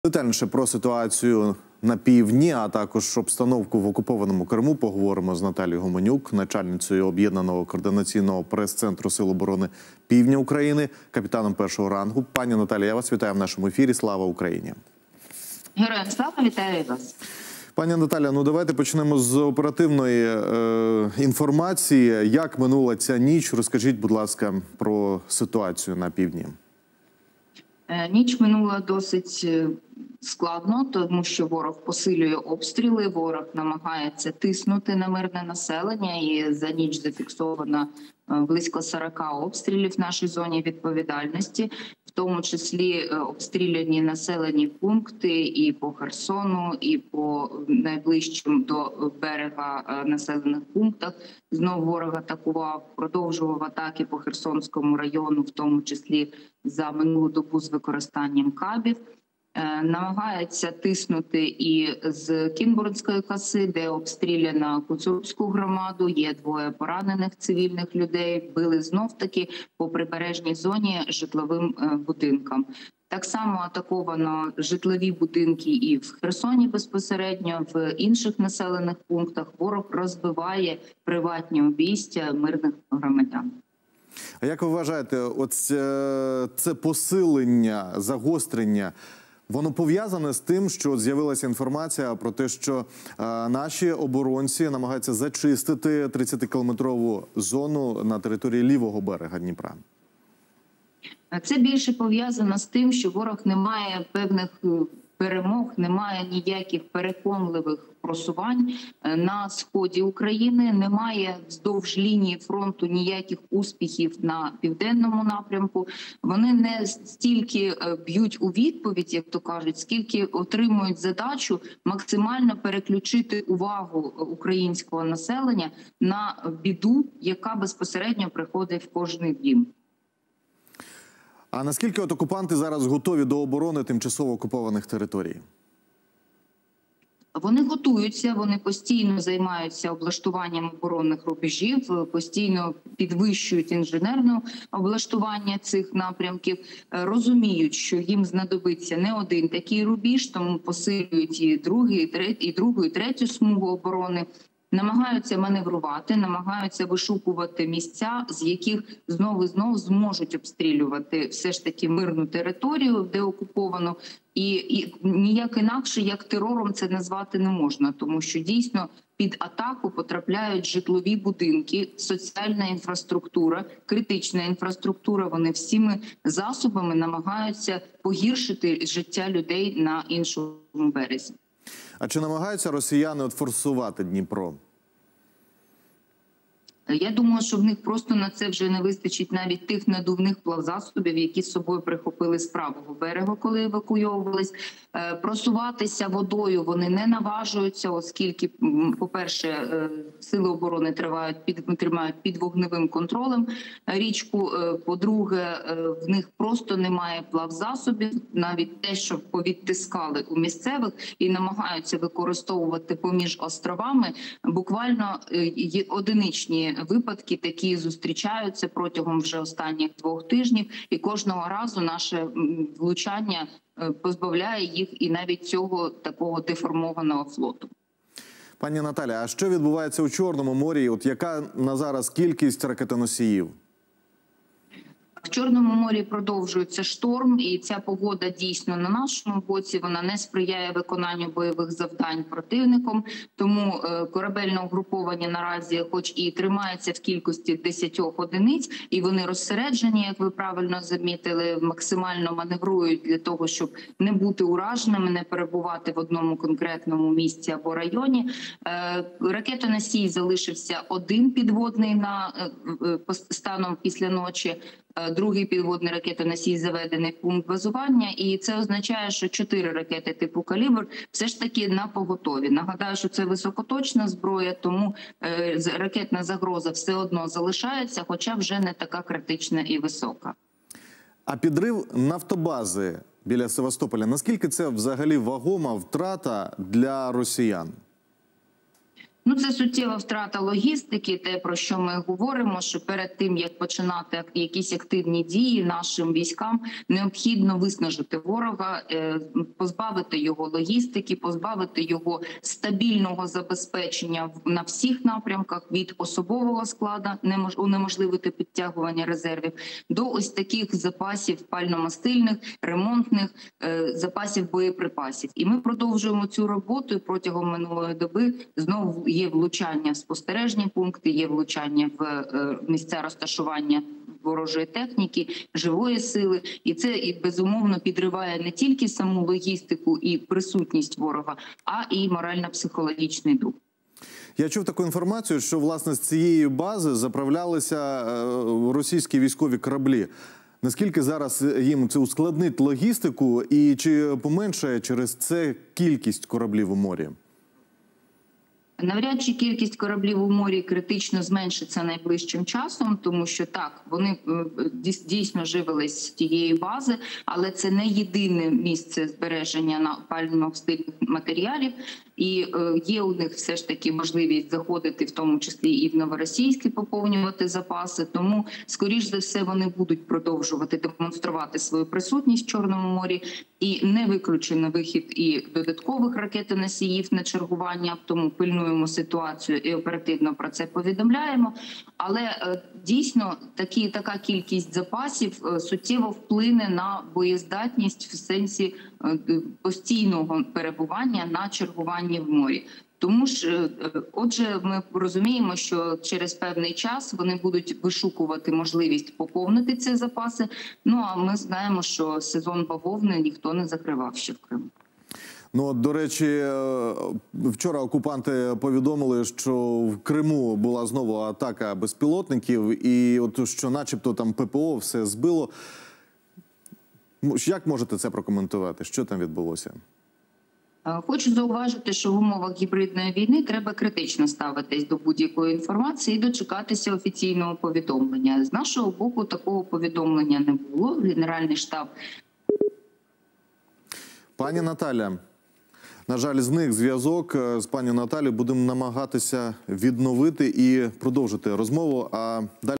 Детальніше про ситуацію на півдні, а також обстановку в окупованому Криму поговоримо з Наталією Гуменюк, начальницею Об'єднаного координаційного прес-центру Сил оборони Півдня України, капітаном першого рангу. Пані Наталія, я вас вітаю в нашому ефірі. Слава Україні! Героям слава, вітаю вас! Пані Наталя, ну давайте почнемо з оперативної інформації. Як минула ця ніч? Розкажіть, будь ласка, про ситуацію на півдні. Ніч минула досить складно, тому що ворог посилює обстріли, ворог намагається тиснути на мирне населення, і за ніч зафіксовано близько 40 обстрілів в нашій зоні відповідальності, в тому числі обстріляні населені пункти і по Херсону, і по найближчим до берега населених пунктах. Знову ворог атакував, продовжував атаки по Херсонському району, в тому числі за минулу добу з використанням кабів. Намагається тиснути і з Кінбурнської коси, де обстріляна Куцурубську громаду, є 2 поранених цивільних людей, били знов-таки по прибережній зоні житловим будинкам. Так само атаковано житлові будинки і в Херсоні безпосередньо, в інших населених пунктах. Ворог розбиває приватні обійстя мирних громадян. А як ви вважаєте, це посилення, загострення, воно пов'язане з тим, що з'явилася інформація про те, що наші оборонці намагаються зачистити 30-кілометрову зону на території лівого берега Дніпра? Це більше пов'язано з тим, що ворог не має певних перемог, немає ніяких переконливих просувань на сході України, немає вздовж лінії фронту ніяких успіхів на південному напрямку. Вони не стільки б'ють у відповідь, як то кажуть, скільки отримують задачу максимально переключити увагу українського населення на біду, яка безпосередньо приходить в кожний дім. А наскільки окупанти зараз готові до оборони тимчасово окупованих територій? Вони готуються, вони постійно займаються облаштуванням оборонних рубежів, постійно підвищують інженерне облаштування цих напрямків, розуміють, що їм знадобиться не один такий рубіж, тому посилюють і другу, і третю смугу оборони. Намагаються маневрувати, намагаються вишукувати місця, з яких знову зможуть обстрілювати все ж таки мирну територію, де окуповано. І ніяк інакше, як терором, це назвати не можна, тому що дійсно під атаку потрапляють житлові будинки, соціальна інфраструктура, критична інфраструктура. Вони всіми засобами намагаються погіршити життя людей на іншому березі. А чи намагаються росіяни форсувати Дніпро? Я думаю, що в них просто на це вже не вистачить навіть тих надувних плавзасобів, які з собою прихопили з правого берегу, коли евакуйовувались. Просуватися водою вони не наважуються, оскільки, по-перше, сили оборони тримають під вогневим контролем річку. По-друге, в них просто немає плавзасобів, навіть те, що повідтискали у місцевих і намагаються використовувати поміж островами. Буквально є одиничні випадки такі зустрічаються протягом вже останніх 2 тижнів, і кожного разу наше влучання позбавляє їх і навіть цього такого деформованого флоту. Пані Наталя, а що відбувається у Чорному морі? От яка на зараз кількість ракетоносіїв? В Чорному морі продовжується шторм, і ця погода дійсно на нашому боці, вона не сприяє виконанню бойових завдань противником, тому корабельне угруповання наразі хоч і тримається в кількості 10 одиниць, і вони розсереджені, як ви правильно замітили, максимально маневрують для того, щоб не бути ураженими, не перебувати в одному конкретному місці або районі. Ракетоносій залишився один підводний на станом після ночі. Другий підводний ракетоносій заведений в пункт базування, і це означає, що 4 ракети типу «Калібр» все ж таки на поготові. Нагадаю, що це високоточна зброя, тому ракетна загроза все одно залишається, хоча вже не така критична і висока. А підрив нафтобази біля Севастополя, наскільки це взагалі вагома втрата для росіян? Ну, це суттєва втрата логістики, те, про що ми говоримо, що перед тим, як починати якісь активні дії нашим військам, необхідно виснажити ворога, позбавити його логістики, позбавити його стабільного забезпечення на всіх напрямках, від особового складу, унеможливити підтягування резервів, до ось таких запасів пально-мастильних, ремонтних, запасів боєприпасів. І ми продовжуємо цю роботу протягом минулої доби. Знову є влучання в спостережні пункти, є влучання в місця розташування ворожої техніки, живої сили. І це, безумовно, підриває не тільки саму логістику і присутність ворога, а і морально-психологічний дух. Я чув таку інформацію, що, власне, з цієї бази заправлялися російські військові кораблі. Наскільки зараз їм це ускладнить логістику і чи поменшає через це кількість кораблів у морі? Навряд чи кількість кораблів у морі критично зменшиться найближчим часом, тому що так, вони дійсно живились з тієї бази, але це не єдине місце збереження пально-мастильних матеріалів. І є у них все ж таки можливість заходити, в тому числі і в Новоросійськ, поповнювати запаси. Тому, скоріш за все, вони будуть продовжувати демонструвати свою присутність в Чорному морі. І не виключено вихід і додаткових ракетоносіїв на чергування, тому пильнуємо ситуацію і оперативно про це повідомляємо. Але дійсно така кількість запасів суттєво вплине на боєздатність в сенсі постійного перебування на чергуванні в морі. Тому ж, отже, ми розуміємо, що через певний час вони будуть вишукувати можливість поповнити ці запаси. Ну, а ми знаємо, що сезон бавовни ніхто не закривав ще в Криму. Ну, до речі, вчора окупанти повідомили, що в Криму була знову атака безпілотників, і от що начебто там ППО все збило. Як можете це прокоментувати? Що там відбулося? Хочу зауважити, що в умовах гібридної війни треба критично ставитись до будь-якої інформації і дочекатися офіційного повідомлення. З нашого боку такого повідомлення не було. Генеральний штаб. Пані Наталя, на жаль, зник зв'язок з пані Наталією. Будемо намагатися відновити і продовжити розмову. А далі